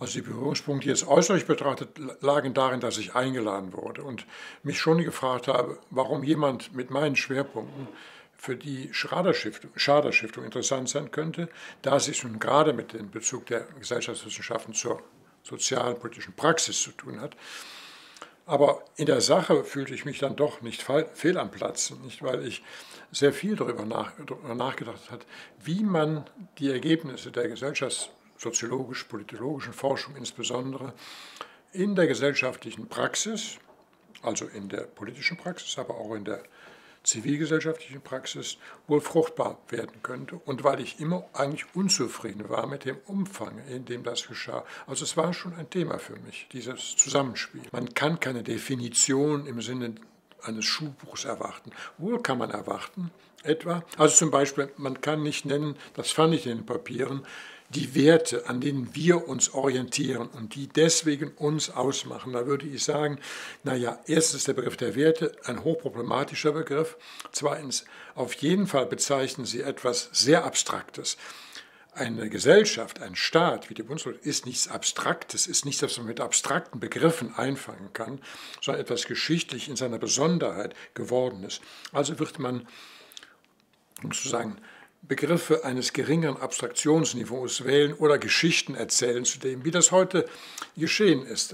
Also die Berührungspunkte jetzt äußerlich betrachtet lagen darin, dass ich eingeladen wurde und mich schon gefragt habe, warum jemand mit meinen Schwerpunkten für die Schader-Stiftung interessant sein könnte, da sie schon gerade mit dem Bezug der Gesellschaftswissenschaften zur sozialpolitischen Praxis zu tun hat. Aber in der Sache fühlte ich mich dann doch nicht fehl am Platz, nicht, weil ich sehr viel darüber nachgedacht habe, wie man die Ergebnisse der gesellschaftssoziologisch-politologischen Forschung insbesondere in der gesellschaftlichen Praxis, also in der politischen Praxis, aber auch in der zivilgesellschaftlichen Praxis wohl fruchtbar werden könnte und weil ich immer eigentlich unzufrieden war mit dem Umfang, in dem das geschah. Also es war schon ein Thema für mich, dieses Zusammenspiel. Man kann keine Definition im Sinne eines Schulbuchs erwarten. Wohl kann man erwarten, etwa, also zum Beispiel, man kann nicht nennen, das fand ich in den Papieren, die Werte, an denen wir uns orientieren und die deswegen uns ausmachen. Da würde ich sagen, naja, erstens ist der Begriff der Werte ein hochproblematischer Begriff. Zweitens, auf jeden Fall bezeichnen sie etwas sehr Abstraktes. Eine Gesellschaft, ein Staat wie die Bundesrepublik ist nichts Abstraktes, ist nichts, das man mit abstrakten Begriffen einfangen kann, sondern etwas geschichtlich in seiner Besonderheit Gewordenes. Also wird man sozusagen Begriffe eines geringeren Abstraktionsniveaus wählen oder Geschichten erzählen zu dem, wie das heute geschehen ist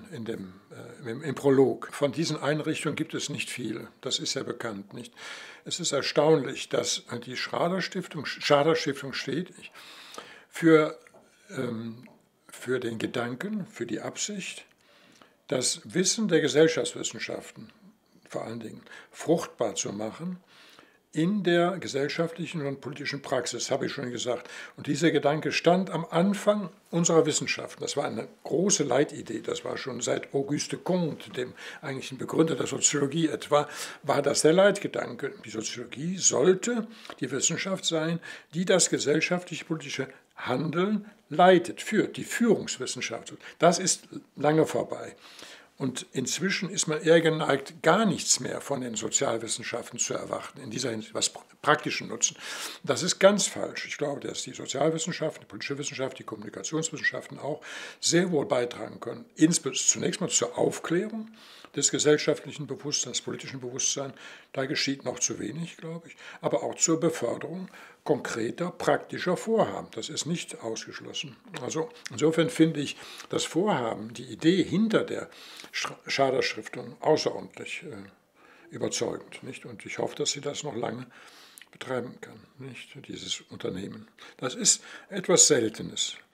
im Prolog. Von diesen Einrichtungen gibt es nicht viele, das ist ja bekannt, nicht? Es ist erstaunlich, dass die Schader-Stiftung steht für den Gedanken, für die Absicht, das Wissen der Gesellschaftswissenschaften vor allen Dingen fruchtbar zu machen, in der gesellschaftlichen und politischen Praxis, habe ich schon gesagt. Und dieser Gedanke stand am Anfang unserer Wissenschaften. Das war eine große Leitidee. Das war schon seit Auguste Comte, dem eigentlichen Begründer der Soziologie etwa, war das der Leitgedanke. Die Soziologie sollte die Wissenschaft sein, die das gesellschaftlich-politische Handeln leitet, führt, die Führungswissenschaft. Das ist lange vorbei. Und inzwischen ist man eher geneigt, gar nichts mehr von den Sozialwissenschaften zu erwarten, in dieser Hinsicht, was praktischen Nutzen. Das ist ganz falsch. Ich glaube, dass die Sozialwissenschaften, die politische Wissenschaft, die Kommunikationswissenschaften auch sehr wohl beitragen können. Zunächst mal zur Aufklärung des gesellschaftlichen Bewusstseins, des politischen Bewusstseins. Da geschieht noch zu wenig, glaube ich. Aber auch zur Beförderung konkreter, praktischer Vorhaben. Das ist nicht ausgeschlossen. Also insofern finde ich das Vorhaben, die Idee hinter der Schader-Stiftung außerordentlich überzeugend. Nicht? Und ich hoffe, dass sie das noch lange betreiben kann, nicht? Dieses Unternehmen. Das ist etwas Seltenes.